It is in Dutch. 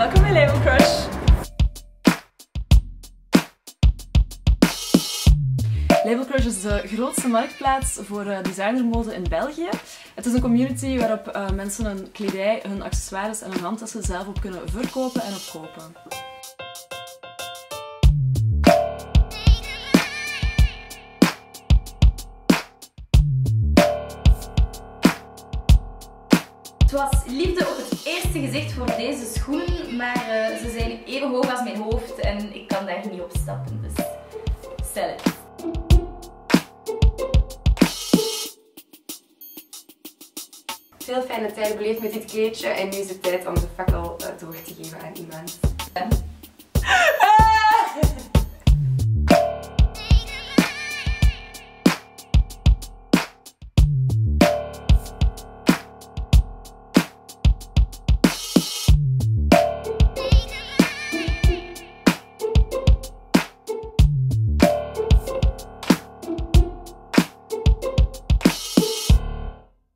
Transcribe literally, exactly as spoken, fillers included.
Welkom bij Label Crush. Label Crush is de grootste marktplaats voor designermode in België. Het is een community waarop uh, mensen hun kledij, hun accessoires en hun handtassen zelf op kunnen verkopen en opkopen. Het was liefde op het eerste gezicht voor deze schoenen, maar uh, ze zijn even hoog als mijn hoofd en ik kan daar niet op stappen, dus stel het. Veel fijne tijden beleefd met dit kleedje en nu is het tijd om de fakkel door te geven aan iemand.